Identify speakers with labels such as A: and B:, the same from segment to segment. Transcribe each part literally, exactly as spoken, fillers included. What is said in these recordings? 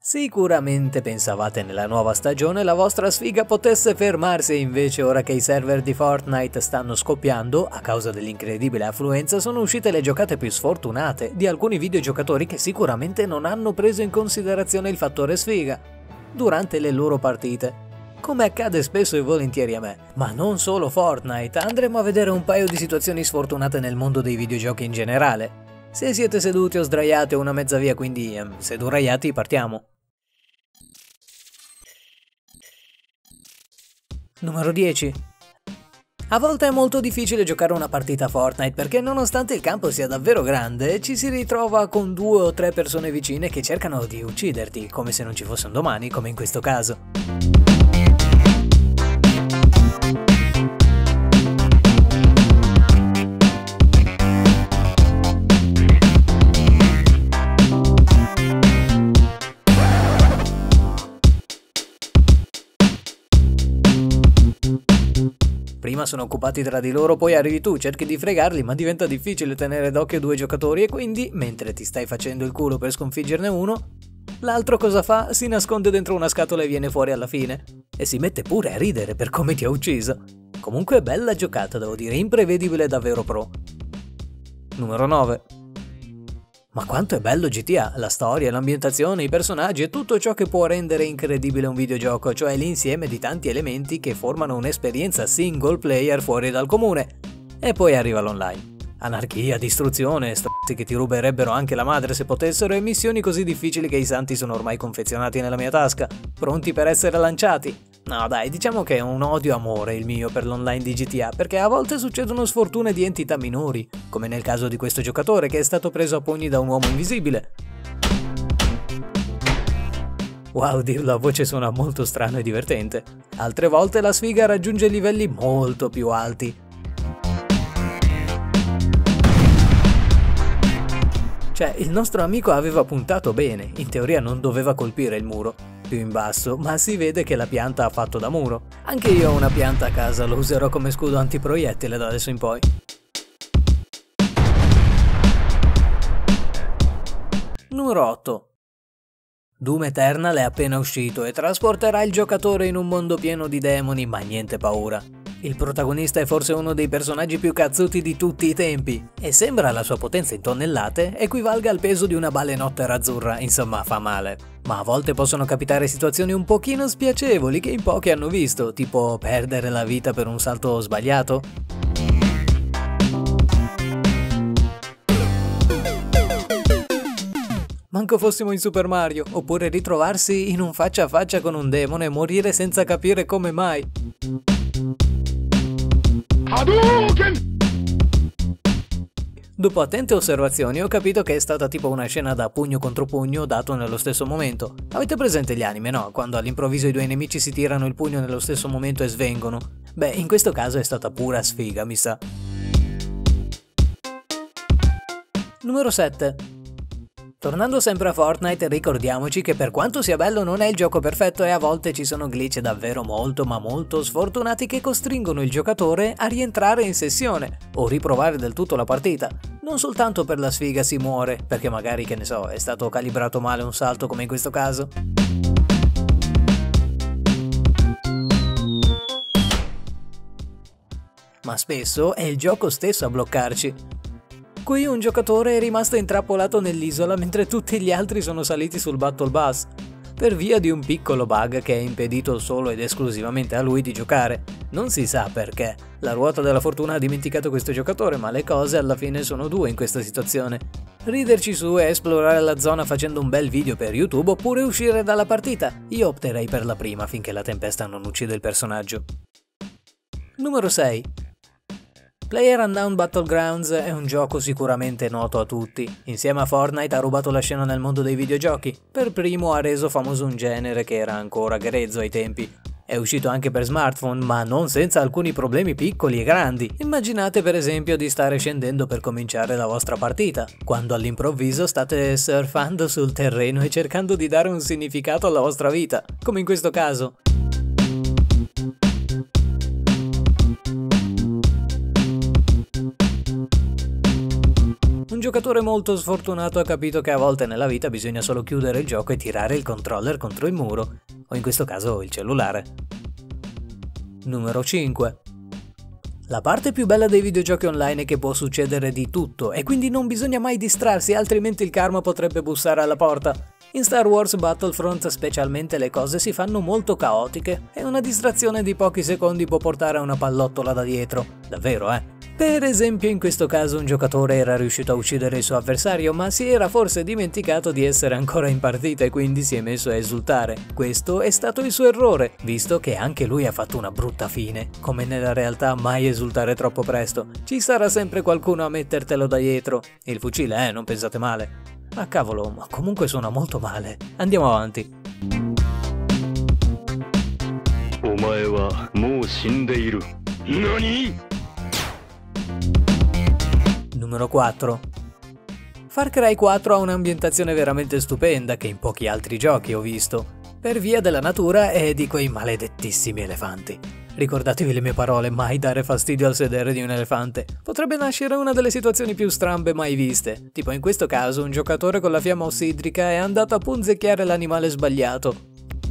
A: Sicuramente pensavate nella nuova stagione la vostra sfiga potesse fermarsi e invece ora che i server di Fortnite stanno scoppiando, a causa dell'incredibile affluenza sono uscite le giocate più sfortunate di alcuni videogiocatori che sicuramente non hanno preso in considerazione il fattore sfiga durante le loro partite. Come accade spesso e volentieri a me, ma non solo Fortnite, andremo a vedere un paio di situazioni sfortunate nel mondo dei videogiochi in generale. Se siete seduti o sdraiati o una mezza via, quindi ehm, seduraiati, partiamo. Numero dieci. A volte è molto difficile giocare una partita Fortnite perché nonostante il campo sia davvero grande, ci si ritrova con due o tre persone vicine che cercano di ucciderti, come se non ci fosse un domani, come in questo caso. Prima sono occupati tra di loro, poi arrivi tu, cerchi di fregarli, ma diventa difficile tenere d'occhio due giocatori e quindi, mentre ti stai facendo il culo per sconfiggerne uno, l'altro cosa fa? Si nasconde dentro una scatola e viene fuori alla fine. E si mette pure a ridere per come ti ha ucciso. Comunque bella giocata, devo dire, imprevedibile davvero pro. Numero nove. Ma quanto è bello G T A, la storia, l'ambientazione, i personaggi e tutto ciò che può rendere incredibile un videogioco, cioè l'insieme di tanti elementi che formano un'esperienza single player fuori dal comune. E poi arriva l'online. Anarchia, distruzione, stronzi che ti ruberebbero anche la madre se potessero e missioni così difficili che i santi sono ormai confezionati nella mia tasca, pronti per essere lanciati. No dai, diciamo che è un odio-amore il mio per l'online di G T A, perché a volte succedono sfortune di entità minori, come nel caso di questo giocatore che è stato preso a pugni da un uomo invisibile. Wow, dirlo a voce suona molto strano e divertente. Altre volte la sfiga raggiunge livelli molto più alti. Cioè, il nostro amico aveva puntato bene, in teoria non doveva colpire il muro più in basso, ma si vede che la pianta ha fatto da muro. Anche io ho una pianta a casa, lo userò come scudo antiproiettile da adesso in poi. Numero otto. Doom Eternal è appena uscito e trasporterà il giocatore in un mondo pieno di demoni, ma niente paura. Il protagonista è forse uno dei personaggi più cazzuti di tutti i tempi e sembra la sua potenza in tonnellate equivalga al peso di una balenottera azzurra, insomma fa male. Ma a volte possono capitare situazioni un pochino spiacevoli che in pochi hanno visto, tipo perdere la vita per un salto sbagliato. Manco fossimo in Super Mario, oppure ritrovarsi in un faccia a faccia con un demone e morire senza capire come mai. Dopo attente osservazioni ho capito che è stata tipo una scena da pugno contro pugno dato nello stesso momento. Avete presente gli anime, no? Quando all'improvviso i due nemici si tirano il pugno nello stesso momento e svengono. Beh, in questo caso è stata pura sfiga, mi sa. Numero sette. Tornando sempre a Fortnite, ricordiamoci che per quanto sia bello non è il gioco perfetto e a volte ci sono glitch davvero molto ma molto sfortunati che costringono il giocatore a rientrare in sessione o riprovare del tutto la partita. Non soltanto per la sfiga si muore, perché magari, che ne so, è stato calibrato male un salto come in questo caso. Ma spesso è il gioco stesso a bloccarci. Qui un giocatore è rimasto intrappolato nell'isola mentre tutti gli altri sono saliti sul Battle Bus, per via di un piccolo bug che ha impedito solo ed esclusivamente a lui di giocare. Non si sa perché, la ruota della fortuna ha dimenticato questo giocatore, ma le cose alla fine sono due in questa situazione. Riderci su e esplorare la zona facendo un bel video per YouTube oppure uscire dalla partita. Io opterei per la prima finché la tempesta non uccide il personaggio. Numero sei. PlayerUnknown's Battlegrounds è un gioco sicuramente noto a tutti. Insieme a Fortnite ha rubato la scena nel mondo dei videogiochi. Per primo ha reso famoso un genere che era ancora grezzo ai tempi. È uscito anche per smartphone, ma non senza alcuni problemi piccoli e grandi. Immaginate per esempio di stare scendendo per cominciare la vostra partita, quando all'improvviso state surfando sul terreno e cercando di dare un significato alla vostra vita, come in questo caso. Un giocatore molto sfortunato ha capito che a volte nella vita bisogna solo chiudere il gioco e tirare il controller contro il muro, o in questo caso il cellulare. Numero cinque. La parte più bella dei videogiochi online è che può succedere di tutto e quindi non bisogna mai distrarsi, altrimenti il karma potrebbe bussare alla porta. In Star Wars Battlefront specialmente le cose si fanno molto caotiche e una distrazione di pochi secondi può portare a una pallottola da dietro. Davvero, eh? Per esempio in questo caso un giocatore era riuscito a uccidere il suo avversario ma si era forse dimenticato di essere ancora in partita e quindi si è messo a esultare. Questo è stato il suo errore, visto che anche lui ha fatto una brutta fine. Come nella realtà mai esultare troppo presto, ci sarà sempre qualcuno a mettertelo da dietro. Il fucile, eh, non pensate male. Ma cavolo, ma comunque suona molto male. Andiamo avanti. Omae wa mou shindeiru. Nani? Numero quattro. Far Cry quattro ha un'ambientazione veramente stupenda che in pochi altri giochi ho visto, per via della natura e di quei maledettissimi elefanti. Ricordatevi le mie parole, mai dare fastidio al sedere di un elefante. Potrebbe nascere una delle situazioni più strambe mai viste, tipo in questo caso un giocatore con la fiamma ossidrica è andato a punzecchiare l'animale sbagliato.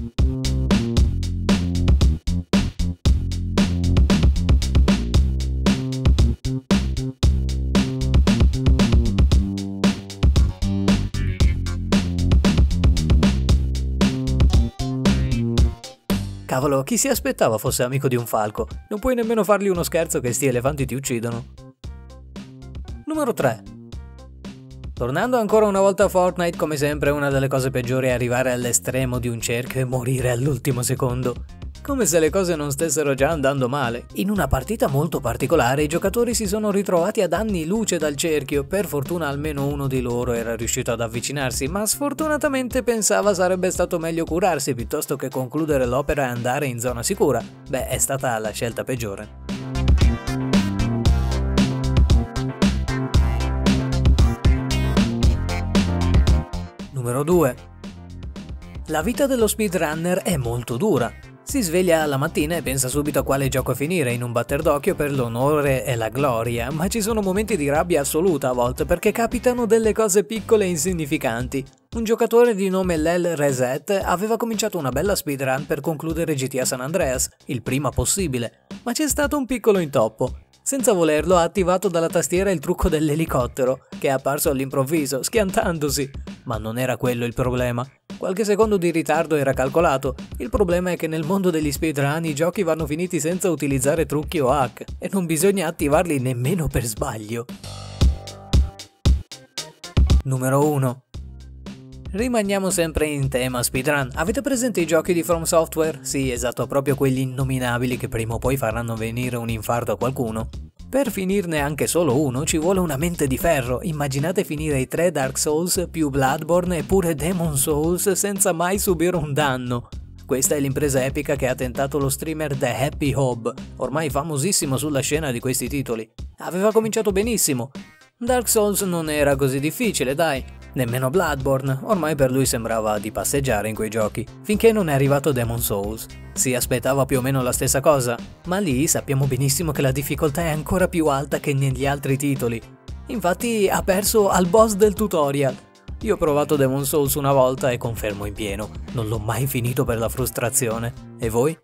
A: Cavolo, chi si aspettava fosse amico di un falco? Non puoi nemmeno fargli uno scherzo che sti elefanti ti uccidono. Numero tre. Tornando ancora una volta a Fortnite, come sempre una delle cose peggiori è arrivare all'estremo di un cerchio e morire all'ultimo secondo. Come se le cose non stessero già andando male. In una partita molto particolare i giocatori si sono ritrovati ad anni luce dal cerchio, per fortuna almeno uno di loro era riuscito ad avvicinarsi, ma sfortunatamente pensava sarebbe stato meglio curarsi piuttosto che concludere l'opera e andare in zona sicura. Beh, è stata la scelta peggiore. Numero due. La vita dello speedrunner è molto dura. Si sveglia alla mattina e pensa subito a quale gioco finire in un batter d'occhio per l'onore e la gloria, ma ci sono momenti di rabbia assoluta a volte perché capitano delle cose piccole e insignificanti. Un giocatore di nome Lel Reset aveva cominciato una bella speedrun per concludere G T A San Andreas, il prima possibile, ma c'è stato un piccolo intoppo. Senza volerlo ha attivato dalla tastiera il trucco dell'elicottero, che è apparso all'improvviso, schiantandosi. Ma non era quello il problema. Qualche secondo di ritardo era calcolato. Il problema è che nel mondo degli speedrun i giochi vanno finiti senza utilizzare trucchi o hack, e non bisogna attivarli nemmeno per sbaglio. Numero uno. Rimaniamo sempre in tema speedrun. Avete presente i giochi di From Software? Sì, esatto, proprio quegli innominabili che prima o poi faranno venire un infarto a qualcuno. Per finirne anche solo uno ci vuole una mente di ferro. Immaginate finire i tre Dark Souls più Bloodborne e pure Demon Souls senza mai subire un danno. Questa è l'impresa epica che ha tentato lo streamer The Happy Hob, ormai famosissimo sulla scena di questi titoli. Aveva cominciato benissimo. Dark Souls non era così difficile, dai. Nemmeno Bloodborne, ormai per lui sembrava di passeggiare in quei giochi, finché non è arrivato Demon Souls. Si aspettava più o meno la stessa cosa, ma lì sappiamo benissimo che la difficoltà è ancora più alta che negli altri titoli. Infatti ha perso al boss del tutorial. Io ho provato Demon Souls una volta e confermo in pieno, non l'ho mai finito per la frustrazione. E voi?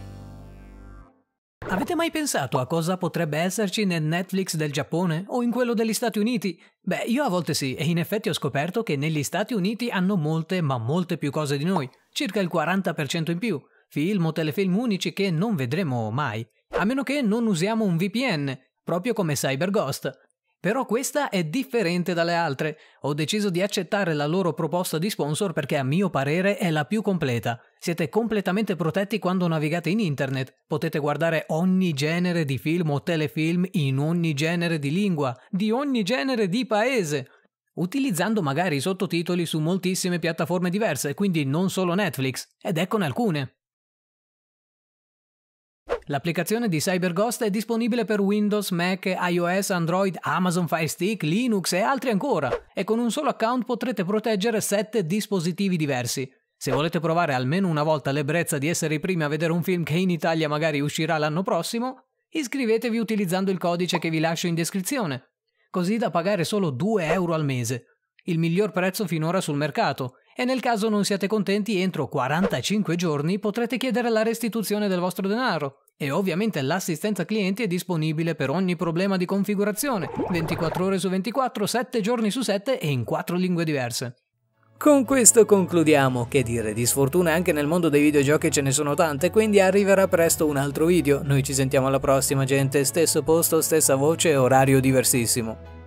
A: Avete mai pensato a cosa potrebbe esserci nel Netflix del Giappone o in quello degli Stati Uniti? Beh, io a volte sì, e in effetti ho scoperto che negli Stati Uniti hanno molte, ma molte più cose di noi, circa il quaranta per cento in più, film o telefilm unici che non vedremo mai, a meno che non usiamo un V P N, proprio come CyberGhost. Però questa è differente dalle altre. Ho deciso di accettare la loro proposta di sponsor perché a mio parere è la più completa. Siete completamente protetti quando navigate in internet. Potete guardare ogni genere di film o telefilm in ogni genere di lingua, di ogni genere di paese, utilizzando magari i sottotitoli su moltissime piattaforme diverse, quindi non solo Netflix, ed eccone alcune. L'applicazione di CyberGhost è disponibile per Windows, Mac, iOS, Android, Amazon Fire Stick, Linux e altri ancora, e con un solo account potrete proteggere sette dispositivi diversi. Se volete provare almeno una volta l'ebbrezza di essere i primi a vedere un film che in Italia magari uscirà l'anno prossimo, iscrivetevi utilizzando il codice che vi lascio in descrizione. così da pagare solo due euro al mese, il miglior prezzo finora sul mercato, e nel caso non siate contenti entro quarantacinque giorni potrete chiedere la restituzione del vostro denaro. E ovviamente l'assistenza clienti è disponibile per ogni problema di configurazione, ventiquattro ore su ventiquattro, sette giorni su sette e in quattro lingue diverse. Con questo concludiamo, che dire, di sfortune anche nel mondo dei videogiochi ce ne sono tante, quindi arriverà presto un altro video. Noi ci sentiamo alla prossima gente, stesso posto, stessa voce, orario diversissimo.